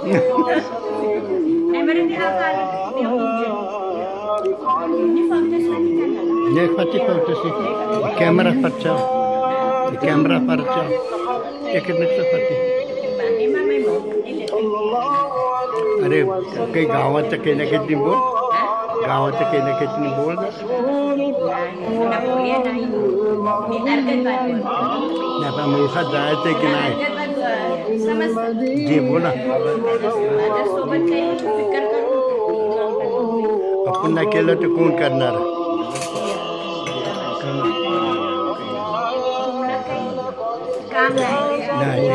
meron din ang kalat. Ini fotos lagi kan lah. ये पति फोटो से कैमरा परचा कैमरा परचा एक मिनट से पति अरे कई गावात केने कितनी बोल गावात केने कितनी बोल ना पर मुल्का जाए थे कि नहीं जी बोला अपन अकेला तो कौन करना रहा नहीं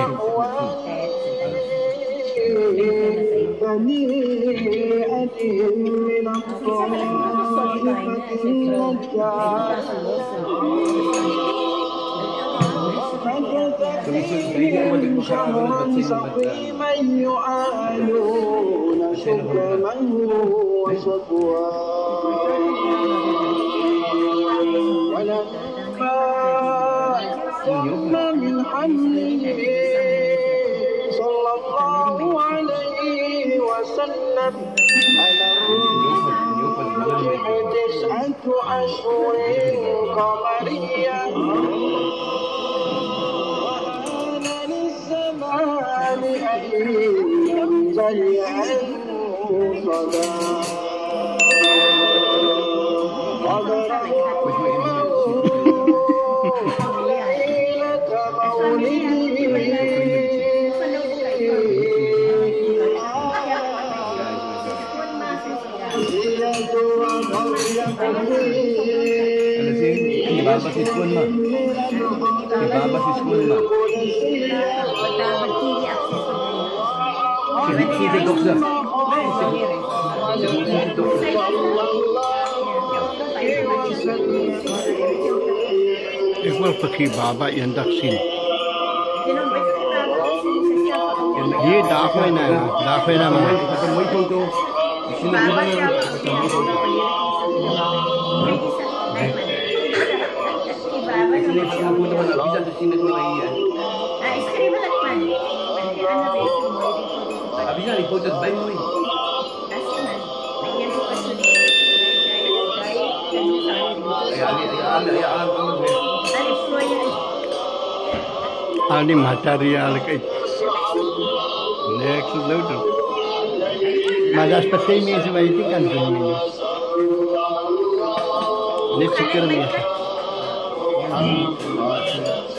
من حمله صلى الله عليه وسلم على الروح 9 أشهر قمرية وآن للزمان أن ينزل عنه صدى Ibaba si Spoon mah. Ibaba si Spoon mah. Si TikTok dah. एक बार पक्षी बाबा यंदा सीन ये दाखवायना में Ani material kayak next loader. Magas pasti ini sebagai itu kan ini. Ini cikir ni.